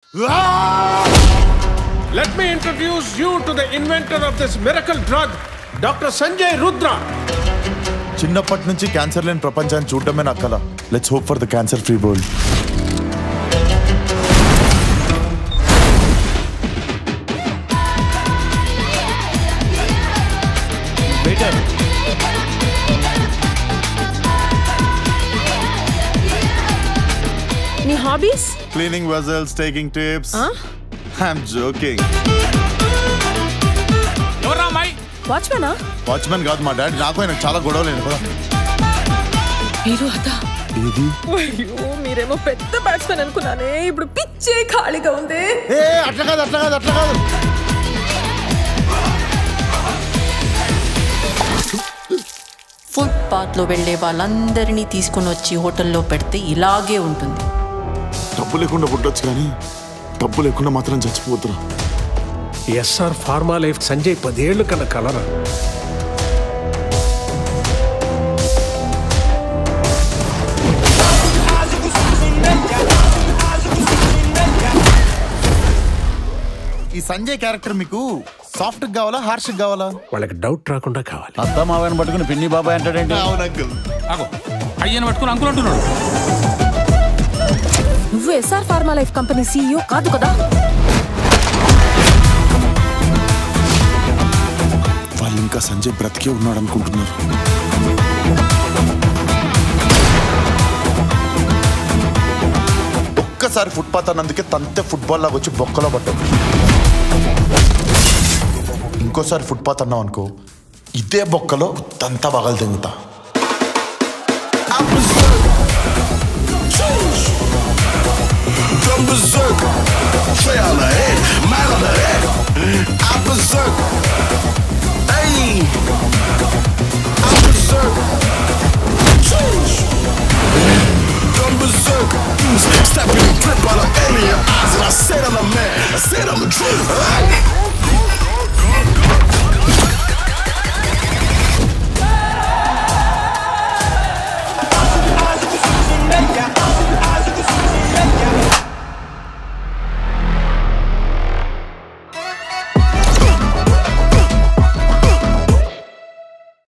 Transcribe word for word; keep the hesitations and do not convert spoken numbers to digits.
Let me introduce you to the inventor of this miracle drug, Doctor Sanjay Rudra. చిన్నప్పటి నుంచి cancer లేని ప్రపంచాన్ని చూడటమే నా కల. Let's hope for the cancer free world. నీ hobbies? Cleaning vessels, taking tips. Huh? I'm joking. ఎవరా అమ్మాయి? వాచ్మెనా? వాచ్మెన్ కాదు మా డాడీ. నాకు ఆయన చాలా గొడవలేను కదా. మీరు అదా? ఏది? అయ్యో మీరేమో పెద్ద బ్యాట్స్మెన్ అనుకున్నానే. ఇప్పుడు పిచ్చే ఖాళీగా ఉంది. ఏ అట్లా కాదు అట్లా కాదు అట్లా కాదు. ఫుట్పాత్ లో వెళ్లే వాళ్ళందరినీ తీసుకుని వచ్చి హోటల్లో పెడితే ఇలాగే ఉంటుంది. డబ్బు లేకుండా పుట్టొచ్చు కానీ డబ్బు లేకుండా మాత్రం చచ్చిపోతురా. ఎస్ఆర్ ఫార్మా లైఫ్ సంజయ్ పదేళ్లు కన్నా కలరా. ఈ సంజయ్ క్యారెక్టర్ మీకు సాఫ్ట్ కావాలా హార్ష్ కావాలా? వాళ్ళకి డౌట్ రాకుండా కావాలి. అత్త మావని పట్టుకుని పిన్ని బాబాయ్ అంటాడేంటి? అవును అంకుల్. అయ్యని పట్టుకుని అంకుల్ అంటున్నాడు. నువ్వు SR Pharma Life company CEO కాదు కదా? వాళ్ళు ఇంకా సంజయ్ బ్రతికే ఉన్నాడు అనుకుంటున్నారు. ఒక్కసారి ఫుట్పాత్ అన్నందుకే తంతే ఫుట్బాల్ లాగా వచ్చి బొక్కలో పట్టాడు. ఇంకోసారి ఫుట్పాత్ అన్నావు అనుకో, ఇదే బొక్కలో తంతా బగలు తెంగుతా. Stepping in grip on an alien eyes, and I said I'm a man. I said I'm a truth.